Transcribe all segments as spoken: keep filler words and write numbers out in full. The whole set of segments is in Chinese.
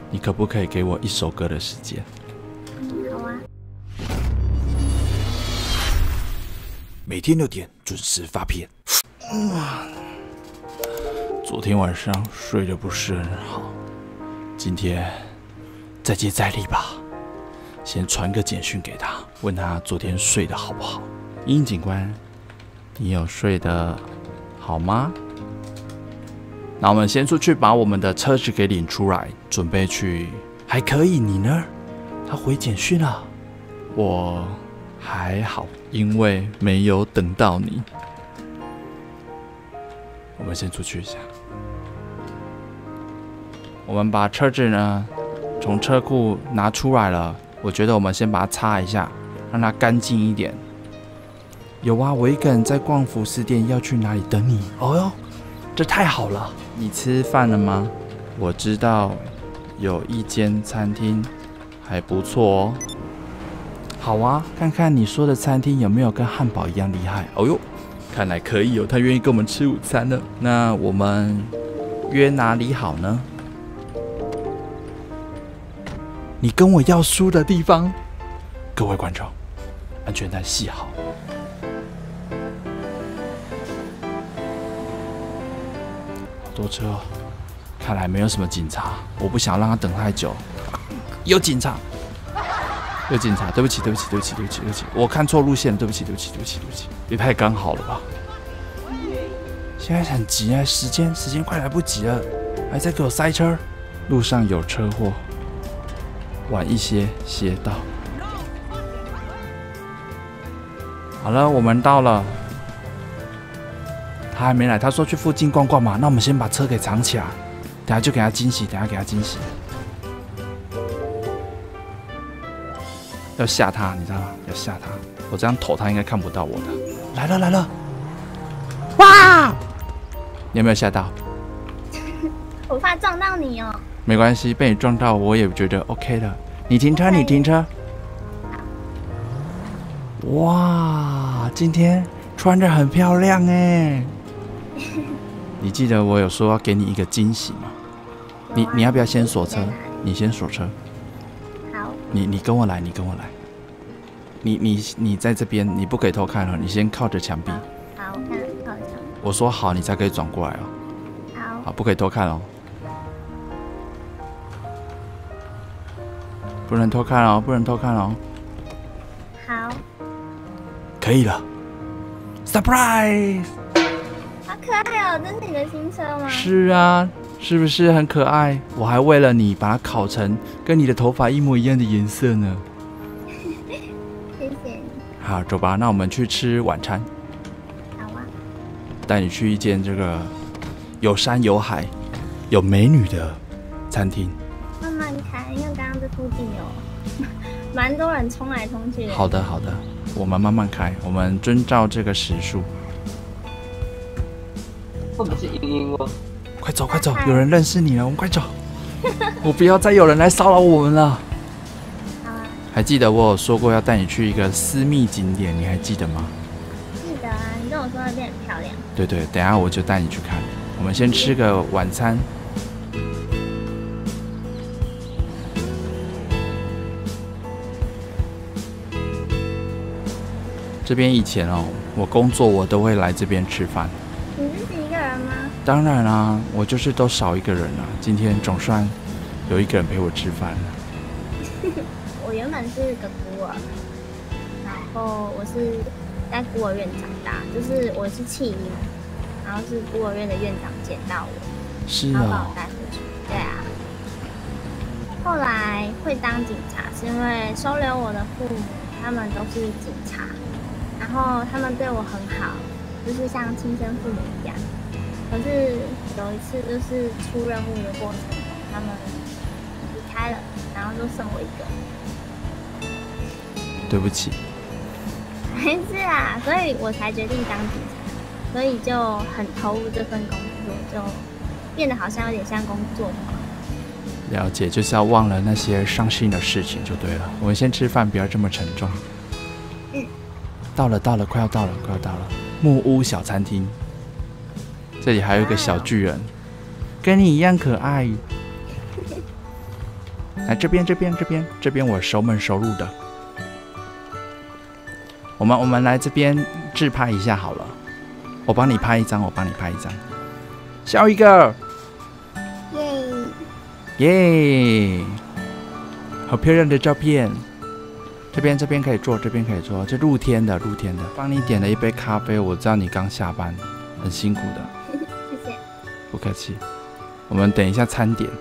你可不可以给我一首歌的时间？ 好啊。 每天六点准时发片。哇，昨天晚上睡得不是很好，今天再接再厉吧。先传个简讯给他，问他昨天睡得好不好。茵茵警官，你有睡得好吗？那我们先出去把我们的车子给领出来，准备去。还可以，你呢？他回简讯了。我还好，因为没有等到你。我们先出去一下。我们把车子呢从车库拿出来了，我觉得我们先把它擦一下，让它干净一点。有啊，我一个人在逛服饰店，要去哪里等你？哦哟，这太好了！你吃饭了吗？我知道有一间餐厅还不错哦。好啊，看看你说的餐厅有没有跟汉堡一样厉害。哦哟，看来可以哦，他愿意跟我们吃午餐了。那我们约哪里好呢？你跟我要书的地方。各位观众，安全带系好。好多车哦，看来没有什么警察，我不想让他等太久。有警察，有警察，对不起，对不起，对不起，对不起，对不起，我看错路线，对不起，对不起，对不起，对不起，也太刚好了吧！现在很急啊，时间时间快来不及了，还在给我塞车，路上有车祸。晚一些歇到。好了，我们到了。他还没来，他说去附近逛逛嘛。那我们先把车给藏起来，等下就给他惊喜，等下给他惊喜。要吓他，你知道吗？要吓他。我这样投他应该看不到我的。来了来了！哇！你有没有吓到？ 我怕撞到你哦。 没关系，被你撞到我也觉得 OK 了。你停车，你停车。哇，今天穿得很漂亮哎。你记得我有说要给你一个惊喜吗？你你要不要先锁车？你先锁车。 好。 你你跟我来，你跟我来。你你你在这边，你不可以偷看哦，你先靠着墙壁。 好，我看靠着墙壁。 我说好，你才可以转过来哦。 好。 好，不可以偷看哦。不能偷看哦，不能偷看哦。 好。 可以了。Surprise！ 好可爱哦，这是你的新车吗？ 是啊，是不是很可爱？我还为了你把它烤成跟你的头发一模一样的颜色呢。 谢谢你。 好，走吧，那我们去吃晚餐。 好啊。 带你去一间这个有山有海、有美女的餐厅。 慢慢开，因为刚刚这附近有蛮多人冲来冲去的。 好的，好的，我们慢慢开，我们遵照这个时速。 会不会是茵茵吗？ 快走，快走，有人认识你了，我们快走！我不要再有人来骚扰我们了。 好啊。 还记得我有说过要带你去一个私密景点，你还记得吗？ 记得啊，你跟我说那边很漂亮。 对对，等一下我就带你去看。我们先吃个晚餐。这边以前哦，我工作我都会来这边吃饭。 你自己一个人吗？ 当然啦、啊，我就是都少一个人了、啊。今天总算有一个人陪我吃饭了。 我原本是个孤儿，然后我是在孤儿院长大，就是我是弃婴，然后是孤儿院的院长捡到我， 是然后把哦我带回去。对啊。后来会当警察，是因为收留我的父母，他们都是警察。然后他们对我很好，就是像亲生父母一样。可是有一次就是出任务的过程中，他们离开了，然后就剩我一个。 对不起。 没事啊，所以我才决定当警察，所以就很投入这份工作，就变得好像有点像工作嘛。 了解，就是要忘了那些伤心的事情就对了。我们先吃饭，不要这么沉重。 嗯。 到了，到了，快要到了，快要到了。木屋小餐厅，这里还有一个小巨人，跟你一样可爱。 来这边，这边，这边，这边我熟门熟路的。我们我们来这边自拍一下好了，我帮你拍一张，我帮你拍一张，笑一个，耶耶，好漂亮的照片。这边这边可以坐，这边可以坐，这露天的露天的。帮你点了一杯咖啡，我知道你刚下班，很辛苦的。 谢谢。 不客气。我们等一下餐点。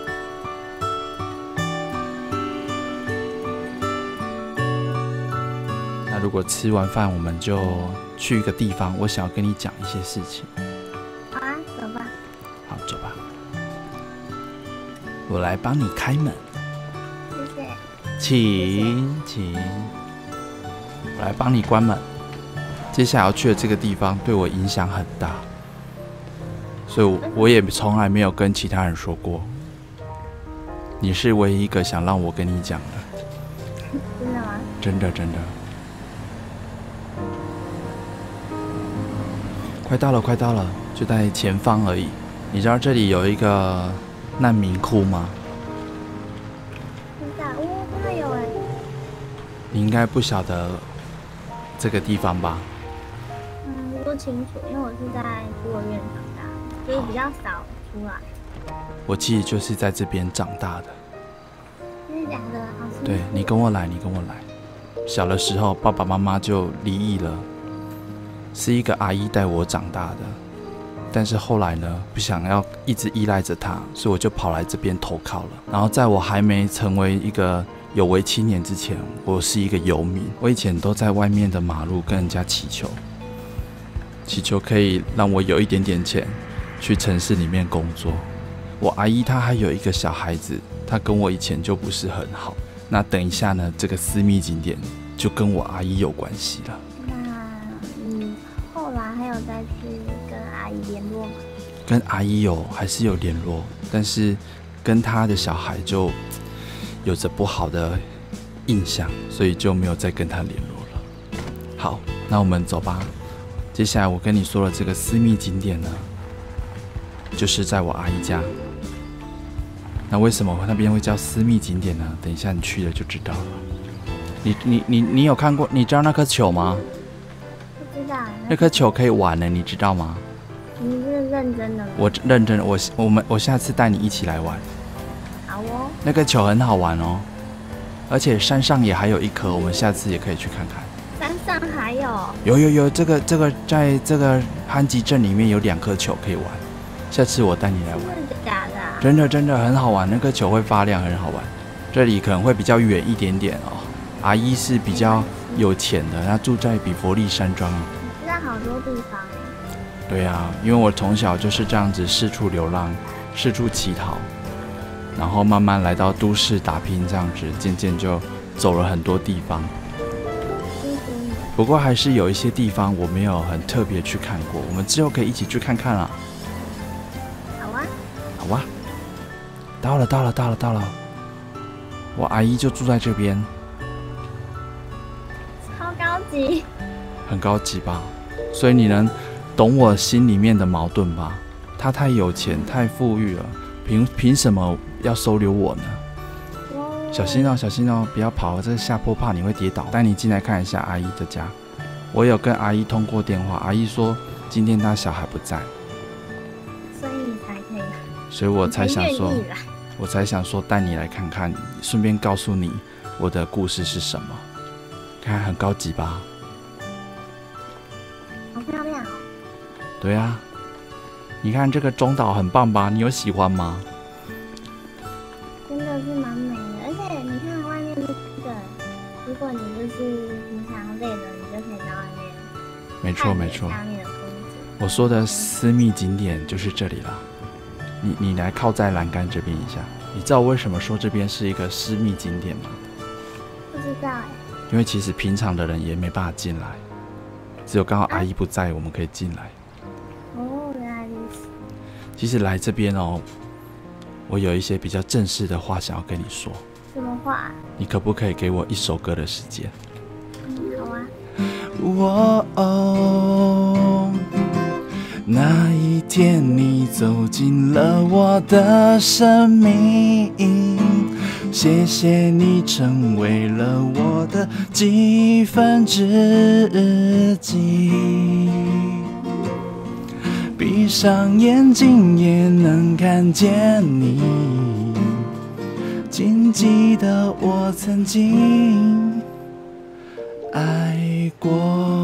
那如果吃完饭，我们就去一个地方，我想要跟你讲一些事情。 好啊，走吧。 好，走吧。我来帮你开门。 谢谢。 请请，我来帮你关门。接下来要去的这个地方对我影响很大，所以我我也从来没有跟其他人说过。你是唯一一个想让我跟你讲的。 真的吗？ 真的真的。快到了，快到了，就在前方而已。你知道这里有一个难民窟吗？你应该不晓得这个地方吧？ 嗯，不清楚，因为我是在孤儿院长大，就是比较少出来。 我其实就是在这边长大的。 真的假的？好辛苦。 对，你跟我来，你跟我来。小的时候，爸爸妈妈就离异了，是一个阿姨带我长大的。但是后来呢，不想要一直依赖着她，所以我就跑来这边投靠了。然后在我还没成为一个有为青年之前，我是一个游民。我以前都在外面的马路跟人家祈求，祈求可以让我有一点点钱去城市里面工作。我阿姨她还有一个小孩子，她跟我以前就不是很好。那等一下呢，这个私密景点就跟我阿姨有关系了。 那你后来还有再去跟阿姨联络吗？ 跟阿姨有还是有联络，但是跟她的小孩就有着不好的印象，所以就没有再跟他联络了。好，那我们走吧。接下来我跟你说的这个私密景点呢，就是在我阿姨家。那为什么那边会叫私密景点呢？等一下你去了就知道了。你你你你有看过？你知道那颗球吗？ 不知道。 那颗球可以玩呢，你知道吗？ 你是认真的吗？ 我认真的，我我们我下次带你一起来玩。 好哦。 那个球很好玩哦，而且山上也还有一颗，我们下次也可以去看看。 山上还有？ 有有有，这个这个在这个憨吉镇里面有两颗球可以玩，下次我带你来玩。 真的假的啊？ 真的真的很好玩，那个球会发亮，很好玩。这里可能会比较远一点点哦。阿姨是比较有钱的，她住在比佛利山庄。 你知道好多地方哎。 对啊，因为我从小就是这样子四处流浪，四处乞讨。然后慢慢来到都市打拼，这样子渐渐就走了很多地方。不过还是有一些地方我没有很特别去看过，我们之后可以一起去看看啦。 好啊， 好啊。到了，到了，到了，到了。我阿姨就住在这边。 超高级。 很高级吧？所以你能懂我心里面的矛盾吧？她太有钱，太富裕了，凭凭什么要收留我呢？小心哦，小心哦，不要跑，这个下坡怕你会跌倒。带你进来看一下阿姨的家。我有跟阿姨通过电话，阿姨说今天她小孩不在， 所以你才可以， 所以我才想说，我才想说带你来看看，顺便告诉你我的故事是什么。看，很高级吧？ 好漂亮哦。 对啊，你看这个中岛很棒吧？你有喜欢吗？ 真的是蛮美的，而且你看外面这个，如果你就是平常累了，你就可以在外面。 没错没错。 下面的风景。 我说的私密景点就是这里啦。你你来靠在栏杆这边一下。你知道我为什么说这边是一个私密景点吗？ 不知道哎。 因为其实平常的人也没办法进来，只有刚好阿姨不在，我们可以进来。 哦，原来如此。 其实来这边哦，我有一些比较正式的话想要跟你说。 什么话？ 你可不可以给我一首歌的时间？ 嗯，好啊。 我哦，那一天你走进了我的生命， 谢谢你成为了我的几分知己，闭上眼睛也能看见你，请记得我曾经爱过。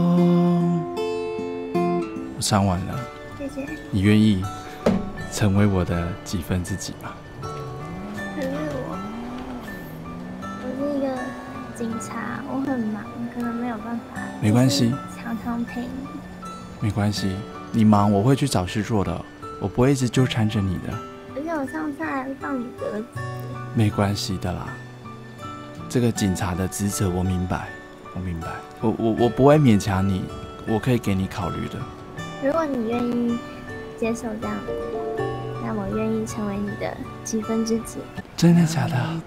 我唱完了， 谢谢。 你愿意成为我的几分之几吗？ 可是我，我是一个警察，我很忙，可能没有办法。 没关系， 常常陪你。 没关系，你忙我会去找事做的，我不会一直纠缠着你的。 而且我上次还放你鸽子。 没关系的啦，这个警察的职责我明白，我明白，我我我不会勉强你，我可以给你考虑的。 如果你愿意接受这样的，那我愿意成为你的几分之几。 真的假的？ 嗯，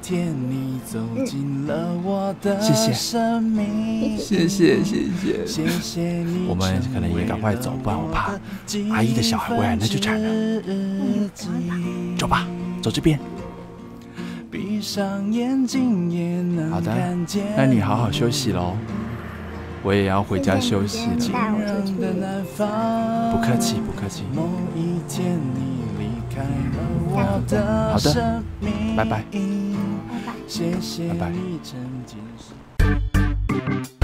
谢谢，谢谢，谢谢。我们可能也赶快走，不然我怕阿姨的小孩回来那就惨了。 嗯， 走吧，走这边。好的，那你好好休息喽。我也要回家休息了。 带我出去。 不客气，不客气。好的，拜拜。 拜拜。 拜拜。